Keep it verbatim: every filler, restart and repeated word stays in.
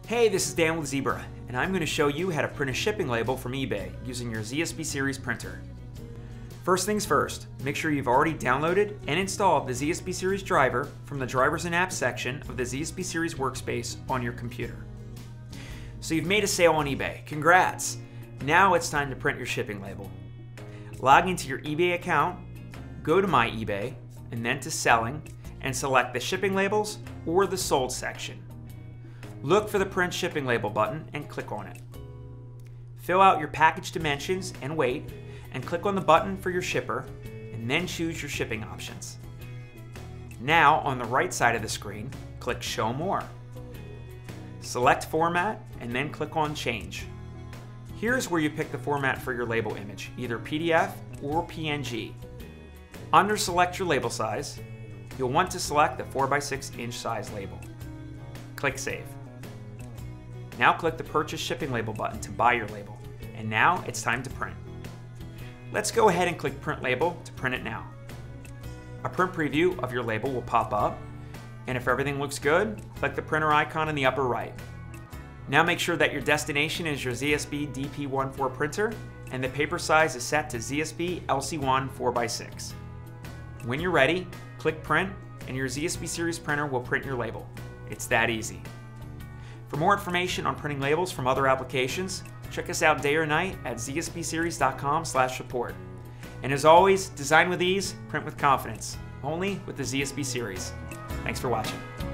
Hey, this is Dan with Zebra, and I'm going to show you how to print a shipping label from eBay using your Z S B Series printer. First things first, make sure you've already downloaded and installed the Z S B Series driver from the Drivers and Apps section of the Z S B Series workspace on your computer. So you've made a sale on eBay. Congrats! Now it's time to print your shipping label. Log into your eBay account, go to My eBay, and then to Selling, and select the Shipping Labels or the Sold section. Look for the Print Shipping Label button and click on it. Fill out your package dimensions and weight, and click on the button for your shipper, and then choose your shipping options. Now, on the right side of the screen, click Show More. Select Format, and then click on Change. Here's where you pick the format for your label image, either P D F or P N G. Under Select Your Label Size, you'll want to select the four by six inch size label. Click Save. Now click the Purchase Shipping Label button to buy your label, and now it's time to print. Let's go ahead and click Print Label to print it now. A print preview of your label will pop up, and if everything looks good, click the printer icon in the upper right. Now make sure that your destination is your Z S B D P fourteen printer, and the paper size is set to Z S B L C one four by six. When you're ready, click Print, and your Z S B Series printer will print your label. It's that easy. For more information on printing labels from other applications, check us out day or night at Z S B series dot com slash support. And as always, design with ease, print with confidence, only with the Z S B Series. Thanks for watching.